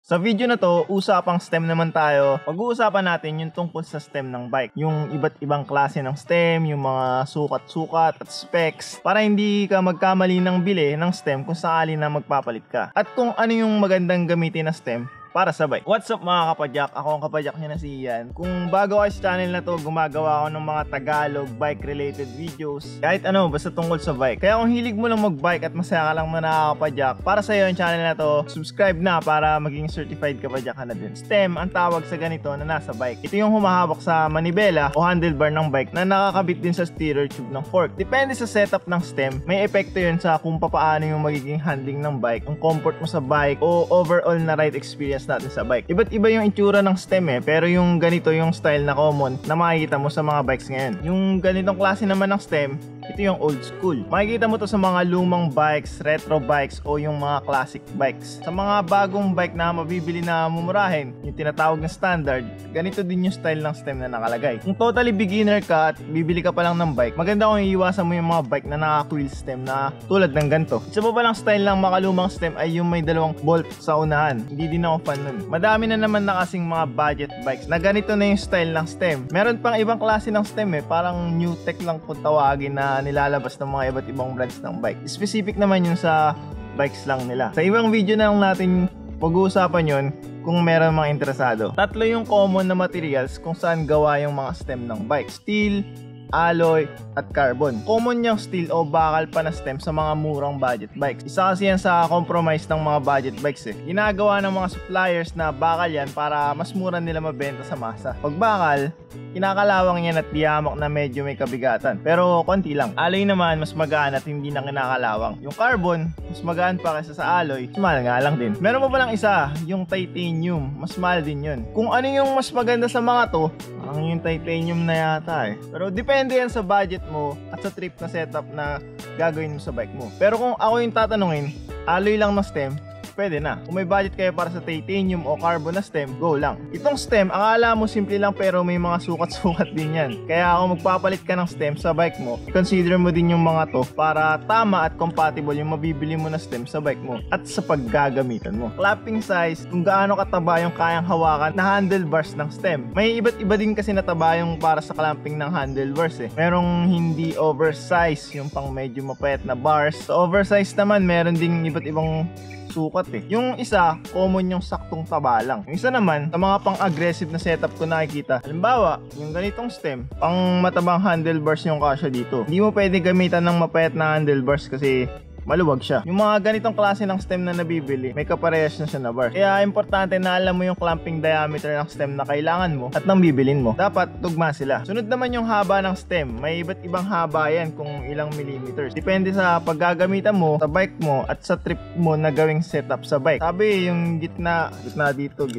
Sa video na to, usapang stem naman tayo. Pag-uusapan natin yung tungkol sa stem ng bike. Yung iba't ibang klase ng stem, yung mga sukat-sukat at specs para hindi ka magkamali ng bili ng stem kung sakali na magpapalit ka. At kung ano yung magandang gamitin na stem para sa bike. What's up mga kapadyak? Ako ang kapadyak niya na si Ian. Kung bago kayo sa channel na to, gumagawa ako ng mga Tagalog bike related videos. Kahit ano, basta tungkol sa bike. Kaya kung hilig mo lang mag-bike at masaya ka lang na nakakapadyak, para sa iyo yung channel na to, subscribe na para maging certified kapadyak ka na din. Stem ang tawag sa ganito na nasa bike. Ito yung humahawak sa manibela o handlebar ng bike na nakakabit din sa steerer tube ng fork. Depende sa setup ng stem, may epekto yun sa kung paano yung magiging handling ng bike, ang comfort mo sa bike o overall na ride experience natin sa bike. Iba't iba yung itsura ng stem pero yung ganito yung style na common na makikita mo sa mga bikes ngayon. Yung ganitong klase naman ng stem, ito yung old school. Makikita mo to sa mga lumang bikes, retro bikes o yung mga classic bikes. Sa mga bagong bike na mabibili na mumurahin, yung tinatawag na standard, ganito din yung style ng stem na nakalagay. Kung totally beginner ka at bibili ka pa lang ng bike, maganda kung iiwasan mo yung mga bike na naka-quill stem na tulad ng ganito. Isa pa palang style ng makalumang stem ay yung may dalawang bolt sa unahan. Hindi din ako fan nun. Madami na naman na kasing mga budget bikes na ganito na yung style ng stem. Meron pang ibang klase ng stem parang new tech lang kung tawagin na nilalabas ng mga iba't ibang brands ng bike. Specific naman yun sa bikes lang nila. Sa ibang video na lang natin pag-uusapan yun kung meron mga interesado. Tatlo yung common na materials kung saan gawa yung mga stem ng bike. Steel, alloy, at carbon. Common yung steel o bakal pa na stem sa mga murang budget bikes. Isa kasi yan sa compromise ng mga budget bikes Ginagawa ng mga suppliers na bakal yan para mas mura nila mabenta sa masa. Pag bakal, kinakalawang yan at diyamak na medyo may kabigatan. Pero konti lang. Alloy naman, mas magaan at hindi na kinakalawang. Yung carbon, mas magaan pa kaysa sa alloy. Mahal nga lang din. Meron pa palang isa, yung titanium. Mas mahal din yun. Kung ano yung mas maganda sa mga to, ang yung titanium na yata Pero depende yan sa budget mo at sa trip na setup na gagawin mo sa bike mo. Pero kung ako yung tatanungin, alloy lang na stem, pwede na. Kung may budget kayo para sa titanium o carbon na stem, go lang. Itong stem, akala mo simple lang pero may mga sukat-sukat din yan. Kaya kung magpapalit ka ng stem sa bike mo, consider mo din yung mga to para tama at compatible yung mabibili mo na stem sa bike mo at sa paggagamitan mo. Clamping size, kung gaano kataba yung kayang hawakan na handlebars ng stem. May iba't iba din kasi nataba yung para sa clamping ng handlebars Merong hindi oversize, yung pang medyo mapayat na bars. Sa oversize naman, meron ding iba't ibang sukat Yung isa, common yung saktong taba lang. Yung isa naman, sa mga pang-aggressive na setup ko nakikita. Halimbawa, yung ganitong stem, pang matabang handlebars yung kasya dito. Hindi mo pwede gamitan ng mapayat na handlebars kasi maluwag siya. Yung mga ganitong klase ng stem na nabibili, may kaparehas na siya na bar. Kaya importante na alam mo yung clamping diameter ng stem na kailangan mo at nang bibilin mo. Dapat tugma sila. Sunod naman yung haba ng stem. May iba't ibang haba yan kung ilang millimeters. Depende sa paggagamitan mo sa bike mo at sa trip mo na gawing setup sa bike. Sabi yung gitna dito.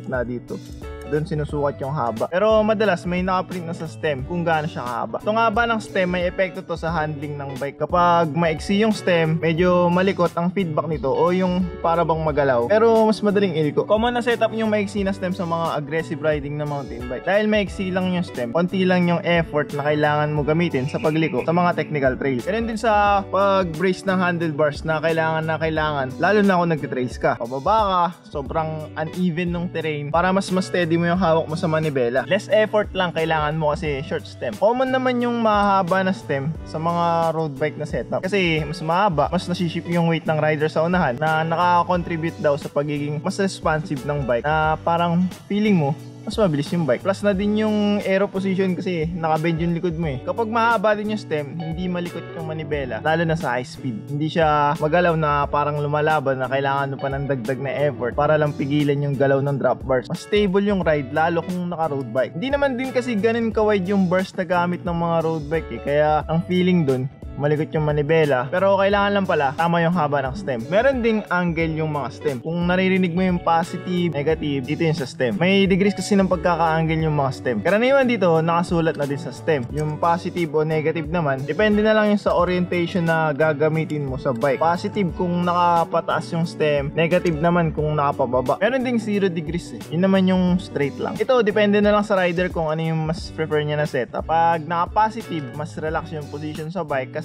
Doon sinusukat yung haba. Pero madalas may nakaprint na sa stem kung gaano siya kahaba. Itong haba ng stem, may epekto to sa handling ng bike. Kapag maiksi yung stem, medyo malikot ang feedback nito o yung para bang magalaw. Pero mas madaling iliko. Common na setup yung maiksi na stem sa mga aggressive riding na mountain bike. Dahil maiksi lang yung stem, konti lang yung effort na kailangan mo gamitin sa pagliko sa mga technical trails. Ganun din sa pag-brace ng handlebars na kailangan lalo na kung nagtitrails ka. Pababa ka, sobrang uneven ng terrain para mas steady mo yung hawak mo sa manibela. Less effort lang kailangan mo kasi short stem. Common naman yung mahaba na stem sa mga road bike na setup. Kasi mas mahaba, mas nasiship yung weight ng rider sa unahan na nakaka-contribute daw sa pagiging mas responsive ng bike na parang feeling mo mas mabilis yung bike. Plus na din yung aero position kasi nakabend yung likod mo Kapag mahaba din yung stem, hindi malikot yung manibela, lalo na sa high speed. Hindi siya magalaw na parang lumalaban na kailangan mo pa ng dagdag na effort para lang pigilan yung galaw ng drop bars. Mas stable yung ride, lalo kung naka-road bike. Hindi naman din kasi ganun ka-wide yung burst na gamit ng mga road bike Kaya ang feeling dun, malikot yung manibela. Pero kailangan lang pala tama yung haba ng stem. Meron ding angle yung mga stem. Kung naririnig mo yung positive, negative, dito yung sa stem. May degrees kasi ng pagkaka-angle yung mga stem. Karaniwan dito, nakasulat na din sa stem. Yung positive o negative naman, depende na lang yung sa orientation na gagamitin mo sa bike. Positive kung nakapataas yung stem, negative naman kung nakapababa. Meron ding 0 degrees Yun naman yung straight lang. Ito, depende na lang sa rider kung ano yung mas prefer niya na setup. Pag naka-positive, mas relax yung position sa bike kasi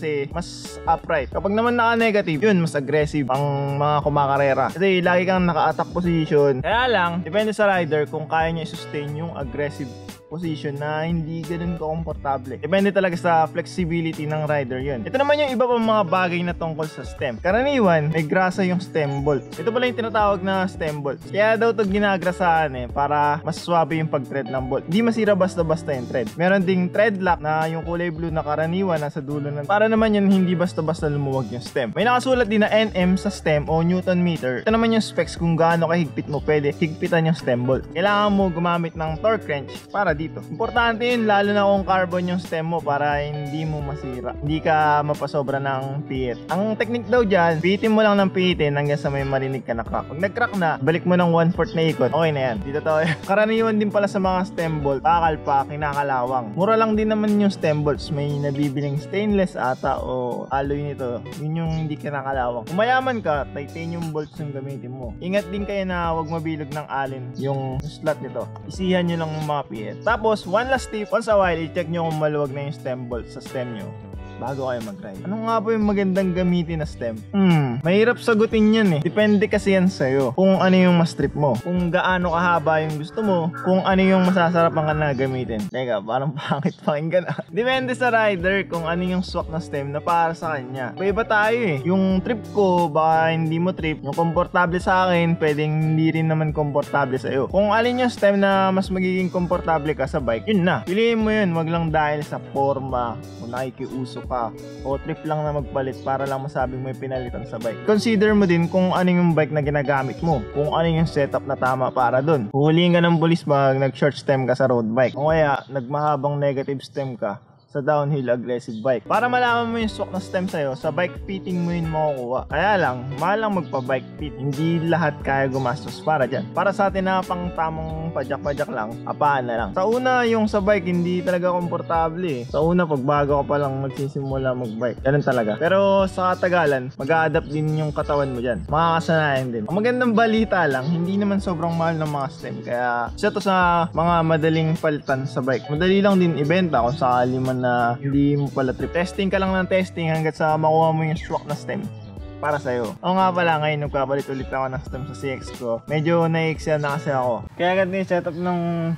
kasi mas upright. Kapag naman naka-negative, yun, mas aggressive ang mga kumakarera. Kasi lagi kang naka-attack position. Kaya lang, depende sa rider kung kaya niya i-sustain yung aggressive position na hindi ganun ka-komportable. Depende talaga sa flexibility ng rider yun. Ito naman yung iba pang mga bagay na tungkol sa stem. Karaniwan, may grasa yung stem bolt. Ito pala yung tinatawag na stem bolt. Kaya daw ito ginagrasahan para mas swabe yung pag-thread ng bolt. Hindi masira basta-basta yung thread. Meron ding thread lock na yung kulay blue na karaniwan nasa dulo ng para naman yun hindi basta-basta lumuwag yung stem. May nakasulat din na NM sa stem o Newton meter. Ito naman yung specs kung gaano kahigpit mo pwede higpitan yung stem bolt. Kailangan mo gumamit ng torque wrench para dito. Importante yun, lalo na kung carbon yung stem mo para hindi mo masira. Hindi ka mapasobra ng pihit. Ang technique daw dyan, pihitin mo lang ng pihitin hanggang sa may marinig ka na crack. Pag nag-crack na, balik mo ng 1/4 na ikot. Okay na yan. Dito to. Karaniwan din pala sa mga stem bolt, bakal pa, kinakalawang. Mura lang din naman yung stem bolts. May nabibiling stainless ata o alloy nito. Yun yung hindi kinakalawang. Kung mayaman ka, titanium bolts yung gamitin mo. Ingat din kayo na huwag mabilog ng alin yung slot nito. Isihan nyo lang yung mga pihit. Tapos, one last tip, once a while, i-check nyo kung maluwag na yung stem bolt sa stem nyo bago kayo mag-ride. Ano nga ba yung magandang gamitin na stem? Mahirap sagutin yan Depende kasi yan sa'yo. Kung ano yung mas trip mo. Kung gaano kahaba yung gusto mo. Kung ano yung masasarapan ka na gamitin. Teka, parang pangit pakinggan Depende sa rider kung ano yung swak na stem na para sa kanya. Iba tayo Yung trip ko, baka hindi mo trip. Yung komportable sa akin, pwedeng hindi rin naman komportable sa'yo. Kung alin yung stem na mas magiging komportable ka sa bike, yun na. Piliin mo yun. Wag lang dahil sa forma o nakikiuso ka o trip lang na magpalit para lang masabing may pinalitan sa bike. Consider mo din kung ano yung bike na ginagamit mo, kung ano yung setup na tama para dun. Huhulihin ka ng pulis pag nag-short stem ka sa road bike o kaya nagmahabang negative stem ka sa downhill aggressive bike. Para malaman mo yung swak na stem sa'yo, sa bike fitting mo yun makukuha. Kaya lang, mahal lang magpa-bike fit. Hindi lahat kaya gumastos para dyan. Para sa atin na pang tamang padyak-padyak lang, apaan na lang. Sa una, yung sa bike, hindi talaga komportable Sa una, pag bago ka pa lang magsisimula mag-bike. Ganun talaga. Pero sa katagalan, mag-a-adapt din yung katawan mo dyan. Makakasanayan din. Ang magandang balita lang, hindi naman sobrang mahal ng mga stem. Kaya isa to sa mga madaling palitan sa bike. Madali lang din ibenta kung sakali man na hindi mo pala trip. Testing ka lang ng testing hanggat sa makuha mo yung swak na stem para sa'yo. O nga pala, ngayon nagpapalit ulit ako ng stem sa CX ko. Medyo na-excel na kasi ako. Kaya ganito yung setup ng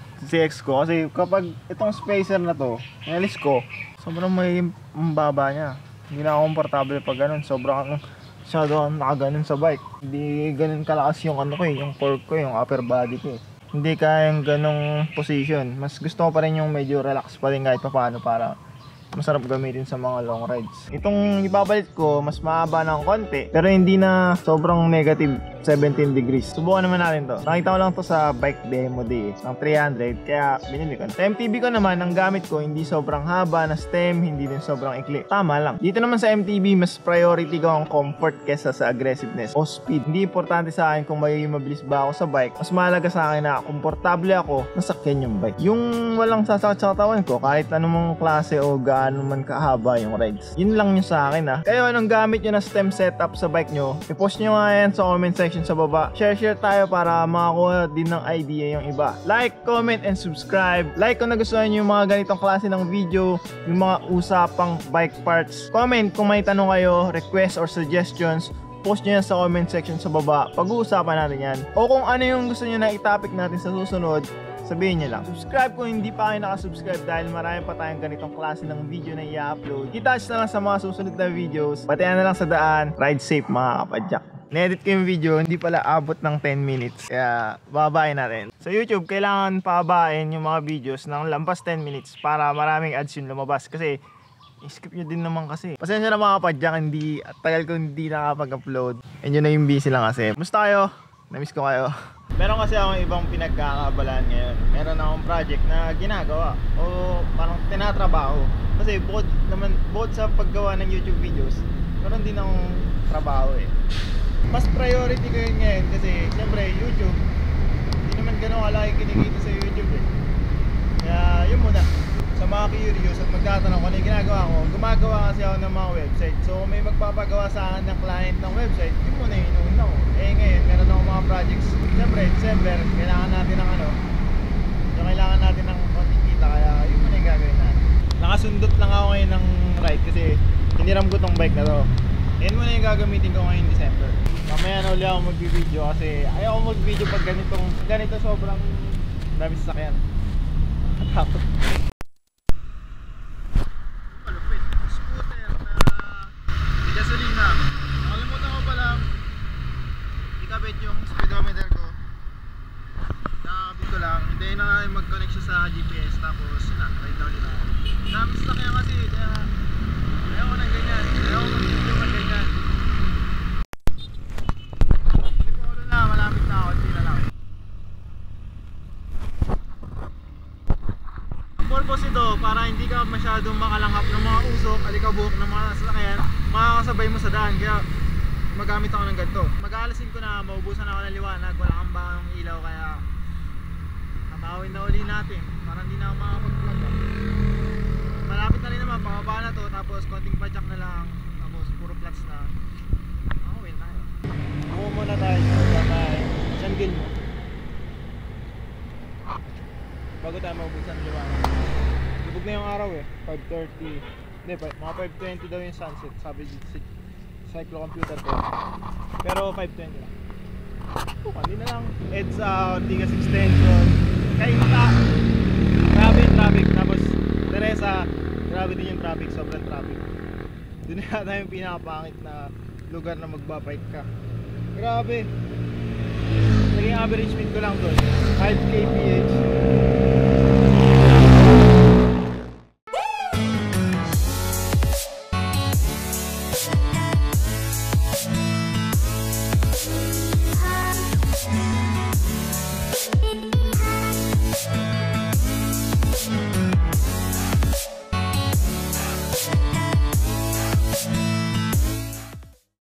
CX ko. Kasi kapag itong spacer na to, inalis ko, sobrang may baba niya. Hindi na ako komportable pag ganun. Sobrang masyado nakaganon sa bike. Hindi ganun kalakas yung yung fork ko, yung upper body ko Hindi kayang ganong position. Mas gusto ko pa rin yung medyo relax pa rin kahit pa paano para masarap gamitin sa mga long rides. Itong ibabalit ko, mas mahaba ng konti, pero hindi na sobrang negative 17 degrees. Subukan naman natin to. Nakita ko lang to sa bike demo day ng 300, kaya binili ko. Sa MTB ko naman, ang gamit ko hindi sobrang haba na stem, hindi din sobrang ikli. Tama lang. Dito naman sa MTB, mas priority ko ang comfort kesa sa aggressiveness o speed. Hindi importante sa akin kung magiging mabilis ba ako sa bike. Mas mahalaga sa akin na komportable ako nasakyan yung bike. Yung walang sasakit sa katawan ko, kahit anumang klase o gaano man kahaba yung rides. Yun lang yung sa akin Kayo, anong gamit nyo na stem setup sa bike nyo? I-post nyo nga yan sa comment section sa baba. Share tayo para makakuha din ng idea yung iba. Like, comment, and subscribe. Like kung nagustuhan nyo yung mga ganitong klase ng video, yung mga usapang bike parts. Comment kung may tanong kayo, request or suggestions. Post nyo yan sa comment section sa baba. Pag-uusapan natin yan. O kung ano yung gusto nyo na i-topic natin sa susunod, sabihin nyo lang. Subscribe kung hindi pa kayo nakasubscribe dahil marami pa tayong ganitong klase ng video na i-upload. Kita-touch na lang sa mga susunod na videos. Batayan na lang sa daan. Ride safe mga kapadyak. Na-edit ko yung video, hindi pala abot ng 10 minutes. Kaya, bababain natin. Sa YouTube, kailangan pababain yung mga videos ng lampas 10 minutes para maraming ads yung lumabas. Kasi, skip nyo din naman kasi. Pasensya na mga kapadyak, tagal ko hindi nakapag-upload. And yun na yung busy lang kasi. Musta kayo? Namiss ko kayo. Meron kasi akong ibang pinagkakabalaan ngayon. Meron akong project na ginagawa o parang tinatrabaho. Kasi bukod sa paggawa ng YouTube videos, meron din akong trabaho Mas priority ko yun ngayon kasi siyempre YouTube, hindi naman ganun kalaki kinikita sa YouTube Kaya yun muna. Sa mga curious at magtatanong kung ano yung ginagawa ko, gumagawa kasi ako ng mga website. So kung may magpapagawa sa akin ng client ng website, yun muna yung inuuna ko. Ngayon, meron akong mga projects. Siyempre, December, kailangan natin ng kailangan natin ng konting kita. Kaya yun muna yung gagawin natin. Nakasundot lang ako ngayon ng ride kasi hiniram ko tong bike na to. Yan muna yung gagamitin ko ngayong December. Mamaya na uli ako mag-video kasi ayaw ko mag-video pag ganito sobrang dami sasakyan. Takot. Malupit. Scooter na gasolina. Nakalimutan ko palang ikabit yung speedometer ko. Nakakabit ko lang. Hindi na nga mag-connect siya sa GPS. Tapos na, ride na ulit ako. Dami sasakyan kasi kaya ayaw ko ng ganyan. Ayaw ko mag-video ng ganyan. Tipolo na, malapit na ako. Hindi na lang. Ang purpose ito, para hindi ka masyadong makalanghap ng mga usok, alikabok ng mga sasakyan, makakasabay mo sa daan. Kaya magamit ako ng ganito. Mag-aalasin ko na, maubusan ako ng liwanag, wala kang bakang ilaw, kaya tatawin na uli natin para hindi na ako makapag-vlog. Malapit na rin naman, pababa na to, tapos konting padjak na lang, tapos puro flats na. Win tayo. Buo muna tayo sa sanggil mo bago tayo maubusan ng liwanag. Lubog na yung araw eh, 5:30. Hindi, mga 5:20 daw yung sunset, sabi dito sa cyclo-computer ko. Pero 5:20 lang. Hindi na lang. Heads out, tigas extension. Kainta. Grabe yung traffic. Tapos Teresa, grabe din yung traffic. Sobrang traffic. Doon na yata yung pinakapangit na lugar na magbabike ka. Grabe. Naging average speed ko lang doon 5 kph.